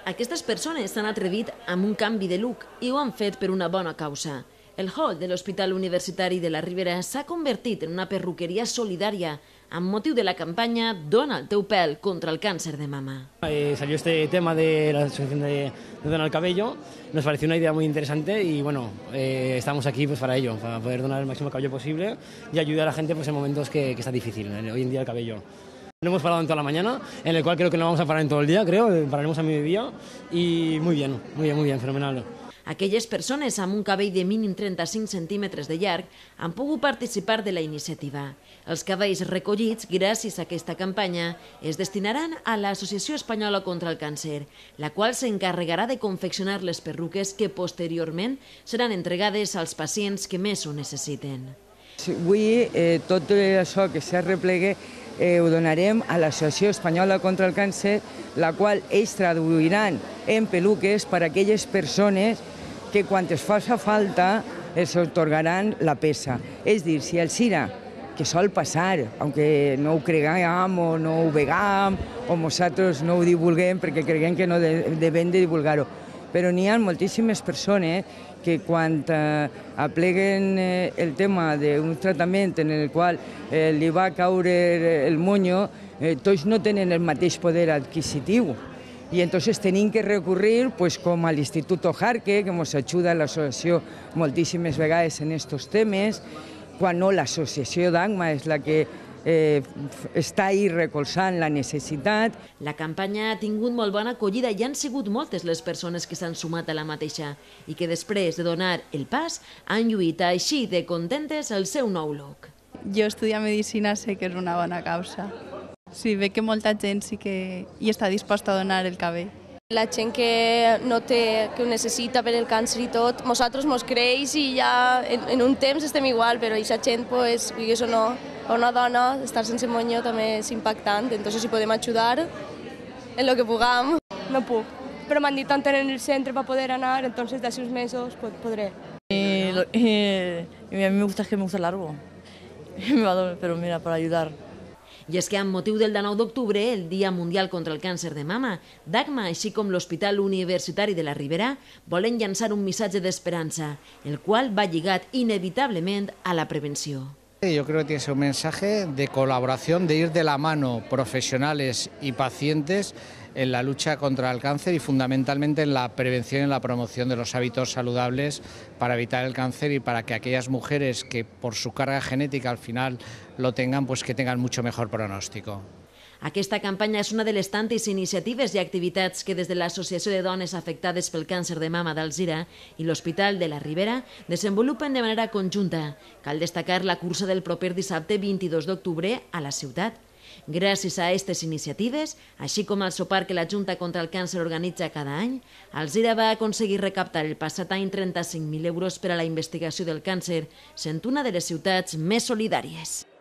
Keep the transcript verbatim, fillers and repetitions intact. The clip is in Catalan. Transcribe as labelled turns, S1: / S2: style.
S1: Aquestes persones s'han atrevit amb un canvi de look i ho han fet per una bona causa. El hall de l'Hospital Universitari de la Ribera s'ha convertit en una perruqueria solidària amb motiu de la campanya Dona el teu pèl contra el cáncer de mama.
S2: Eh, salió este tema de la asociación de, de Dona el Cabello, nos pareció una idea muy interesante y bueno, eh, estamos aquí pues para ello, para poder donar el máximo cabello posible y ayudar a la gente pues, en momentos que, que está difícil, ¿eh? Hoy en día el cabello. No hemos parado en toda la mañana, en el cual creo que no vamos a parar en todo el día, creo, pararemos a mediodía y muy bien, muy bien, muy bien, fenomenal.
S1: Aquelles persones amb un cabell de mínim trenta-cinc centímetres de llarg han pogut participar de la iniciativa. Els cabells recollits, gràcies a aquesta campanya, es destinaran a l'Associació Espanyola contra el Càncer, la qual s'encarregarà de confeccionar les perruques que posteriorment seran entregades als pacients que més ho necessiten.
S3: Avui eh, tot això que s'arreplegue eh, ho donarem a l'Associació Espanyola contra el Càncer, la qual ells traduiran en peluques per a aquelles persones que quan es faci falta els atorgaran la peça. És dir, si el Sira, que sol passar, aunque no ho creguem o no ho vegam o nosaltres no ho divulguem perquè creguem que no devem de divulgar-ho, però n'hi ha moltíssimes persones que quan eh, apleguen eh, el tema d'un tractament en el qual eh, li va caure el monyo, eh, tots no tenen el mateix poder adquisitiu. I entonces tenim que recurrir pues, com a l'Institut Jarque, que ens ajuda a l'associació moltíssimes vegades en aquests temes, quan no l'associació d'ACMA és la que Eh, està ahí recolzant la necessitat.
S1: La campanya ha tingut molt bona acollida i han sigut moltes les persones que s'han sumat a la mateixa i que després de donar el pas han lluit així de contentes el seu nou look.
S4: Jo estudiar Medicina sé que és una bona causa. Sí, veig que molta gent sí que hi està disposta a donar el cabell.
S5: La gent que no té, que ho necessita per el càncer i tot, nosaltres mos creix i ja en, en un temps estem igual, però aquesta gent, pues, digues o no, a una dona estar sense monyo també és impactant, entonces si podem ajudar en lo que puguem.
S6: No puc, però m'han dit tant en el centre per poder anar, entonces d'ací uns mesos podré.
S7: Eh, eh, a mí me gusta, es que me gusta largo, pero mira, para ayudar.
S1: I és que amb motiu del dinou d'octubre, el Dia Mundial contra el Càncer de Mama, d'ACMA, així com l'Hospital Universitari de la Ribera, volen llançar un missatge d'esperança, el qual va lligat inevitablement a la prevenció.
S8: Yo creo que tiene que ser un mensaje de colaboración, de ir de la mano profesionales y pacientes en la lucha contra el cáncer y fundamentalmente en la prevención y en la promoción de los hábitos saludables para evitar el cáncer y para que aquellas mujeres que por su carga genética al final lo tengan, pues que tengan mucho mejor pronóstico.
S1: Aquesta campanya és una de les tantes iniciatives i activitats que des de l'Associació de Dones Afectades pel Càncer de Mama d'Alzira i l'Hospital de la Ribera desenvolupen de manera conjunta. Cal destacar la cursa del proper dissabte vint-i-dos d'octubre a la ciutat. Gràcies a aquestes iniciatives, així com al sopar que la Junta contra el Càncer organitza cada any, Alzira va aconseguir recaptar el passat any trenta-cinc mil euros per a la investigació del càncer, sent una de les ciutats més solidàries.